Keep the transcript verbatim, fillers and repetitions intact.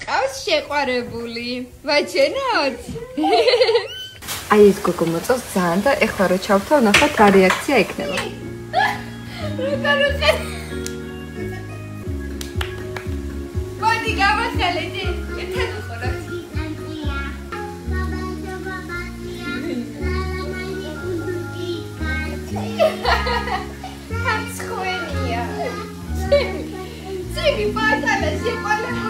ყავს შეყვარებული. ვაჩვენოთ? აი ეს გოგო მოწონს ძალიან და ეხლა რო ჩავთავ, ნახოთ რა რეაქცია ექნება. როგორ უყარ? მოდი გავახელეთ. ერთად უყუროთ. Ham square. Simi, pasa la